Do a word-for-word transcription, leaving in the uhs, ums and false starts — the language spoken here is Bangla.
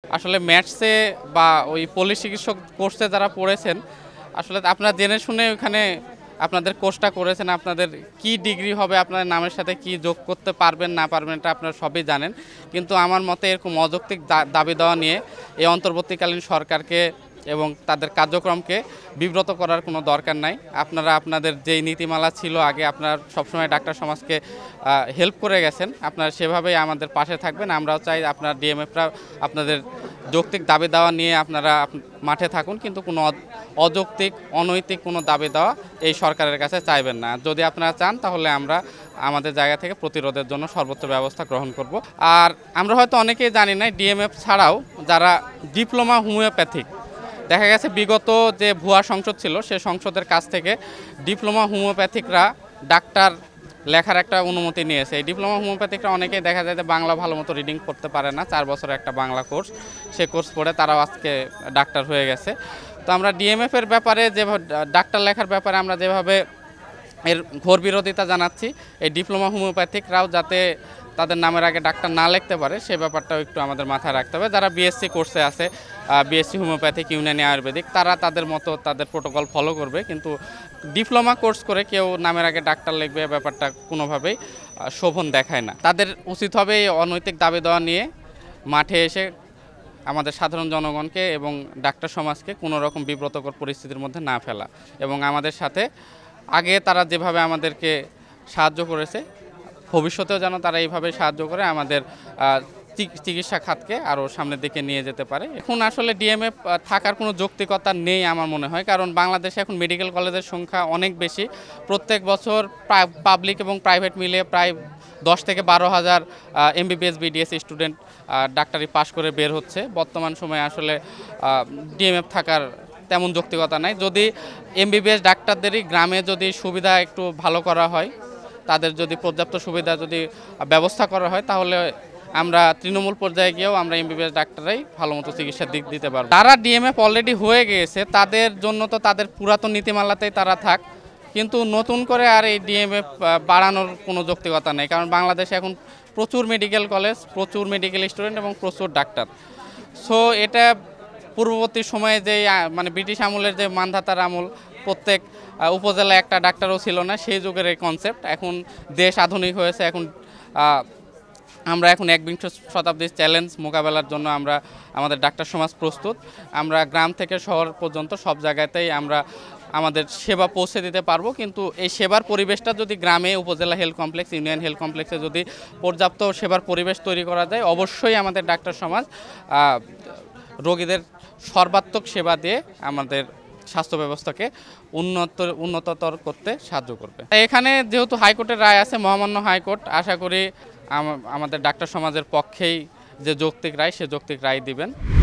আসলে ম্যাথসে বা ওই পল্লী চিকিৎসক কোর্সে যারা পড়েছেন আসলে আপনারা জেনে শুনে ওখানে আপনাদের কোর্সটা করেছেন, আপনাদের কি ডিগ্রি হবে, আপনাদের নামের সাথে কি যোগ করতে পারবেন না পারবেন এটা আপনারা সবই জানেন। কিন্তু আমার মতে এরকম অযৌক্তিক দাবি দেওয়া নিয়ে এই অন্তর্বর্তীকালীন সরকারকে এবং তাদের কার্যক্রমকে বিব্রত করার কোনো দরকার নাই। আপনারা আপনাদের যেই নীতিমালা ছিল আগে, আপনারা সবসময় ডাক্তার সমাজকে হেল্প করে গেছেন, আপনারা সেভাবেই আমাদের পাশে থাকবেন। আমরাও চাই আপনার ডিএমএফরা আপনাদের যৌক্তিক দাবি দেওয়া নিয়ে আপনারা মাঠে থাকুন, কিন্তু কোনো অযৌক্তিক অনৈতিক কোনো দাবি দেওয়া এই সরকারের কাছে চাইবেন না। যদি আপনারা চান তাহলে আমরা আমাদের জায়গা থেকে প্রতিরোধের জন্য সর্বোচ্চ ব্যবস্থা গ্রহণ করব। আর আমরা হয়তো অনেকেই জানি না, ডিএমএফ ছাড়াও যারা ডিপ্লোমা হোমিওপ্যাথিক, দেখা গেছে বিগত যে ভুয়া সংসদ ছিল সে সংসদের কাছ থেকে ডিপ্লোমা হোমিওপ্যাথিকরা ডাক্তার লেখার একটা অনুমতি নিয়েছে। এই ডিপ্লোমা হোমিওপ্যাথিকরা অনেকেই দেখা যায় যে বাংলা ভালো মতো রিডিং করতে পারে না, চার বছরের একটা বাংলা কোর্স, সে কোর্স পড়ে তারাও আজকে ডাক্তার হয়ে গেছে। তো আমরা ডিএমএফের ব্যাপারে যেভাবে ডাক্তার লেখার ব্যাপারে আমরা যেভাবে এর ঘোর বিরোধিতা জানাচ্ছি, এই ডিপ্লোমা হোমিওপ্যাথিকরাও যাতে তাদের নামের আগে ডাক্তার না লিখতে পারে সে ব্যাপারটাও একটু আমাদের মাথায় রাখতে হবে। যারা বিএসসি কোর্সে আছে, বিএসসি হোমিওপ্যাথিক, ইউনানি আয়ুর্বেদিক, তারা তাদের মতো তাদের প্রোটোকল ফলো করবে, কিন্তু ডিপ্লোমা কোর্স করে কেউ নামের আগে ডাক্তার লিখবে ব্যাপারটা কোনোভাবেই শোভন দেখায় না। তাদের উচিত হবে এই অনৈতিক দাবি দেওয়া নিয়ে মাঠে এসে আমাদের সাধারণ জনগণকে এবং ডাক্তার সমাজকে কোনো রকম বিব্রতকর পরিস্থিতির মধ্যে না ফেলা, এবং আমাদের সাথে আগে তারা যেভাবে আমাদেরকে সাহায্য করেছে ভবিষ্যতেও যেন তারা এইভাবে সাহায্য করে আমাদের চিকিৎসা খাতকে আরও সামনের দিকে নিয়ে যেতে পারে। এখন আসলে ডিএমএফ থাকার কোনো যৌক্তিকতা নেই আমার মনে হয়, কারণ বাংলাদেশে এখন মেডিকেল কলেজের সংখ্যা অনেক বেশি। প্রত্যেক বছর পাবলিক এবং প্রাইভেট মিলিয়ে প্রায় দশ থেকে বারো হাজার এমবিবিএস বিডিএস স্টুডেন্ট ডাক্তারি পাশ করে বের হচ্ছে। বর্তমান সময়ে আসলে ডিএমএফ থাকার তেমন যৌক্তিকতা নাই। যদি এমবিবিএস ডাক্তারদেরই গ্রামে যদি সুবিধা একটু ভালো করা হয়, তাদের যদি পর্যাপ্ত সুবিধা যদি ব্যবস্থা করা হয়, তাহলে আমরা তৃণমূল পর্যায়ে গিয়েও আমরা এমবিবিএস ডাক্তাররাই ভালো মতো চিকিৎসা দিক দিতে পারবো। তারা ডিএমএফ অলরেডি হয়ে গিয়েছে, তাদের জন্য তো তাদের পুরাতন নীতিমালাতেই তারা থাক, কিন্তু নতুন করে আর এই ডিএমএফ বাড়ানোর কোনো যৌক্তিকতা নেই, কারণ বাংলাদেশে এখন প্রচুর মেডিকেল কলেজ, প্রচুর মেডিকেল স্টুডেন্ট এবং প্রচুর ডাক্তার। সো এটা পূর্ববর্তী সময়ে যে মানে ব্রিটিশ আমলের যে মানধাতার আমল, প্রত্যেক উপজেলায় একটা ডাক্তারও ছিল না, সেই যুগের এই কনসেপ্ট। এখন দেশ আধুনিক হয়েছে, এখন আমরা এখন একবিংশ শতাব্দীর চ্যালেঞ্জ মোকাবেলার জন্য আমরা আমাদের ডাক্তার সমাজ প্রস্তুত। আমরা গ্রাম থেকে শহর পর্যন্ত সব জায়গাতেই আমরা আমাদের সেবা পৌঁছে দিতে পারবো, কিন্তু এই সেবার পরিবেশটা যদি গ্রামে, উপজেলা হেলথ কমপ্লেক্স, ইউনিয়ন হেলথ কমপ্লেক্সে যদি পর্যাপ্ত সেবার পরিবেশ তৈরি করা যায়, অবশ্যই আমাদের ডাক্তার সমাজ রোগীদের সর্বাত্মক সেবা দিয়ে আমাদের স্বাস্থ্য ব্যবস্থাকে উন্নত উন্নততর করতে সাহায্য করবে। এখানে যেহেতু হাইকোর্টের রায় আছে, মহামান্য হাইকোর্ট আশা করি আমাদের ডাক্তার সমাজের পক্ষেই যে যৌক্তিক রায়, সে যৌক্তিক রায় দিবেন।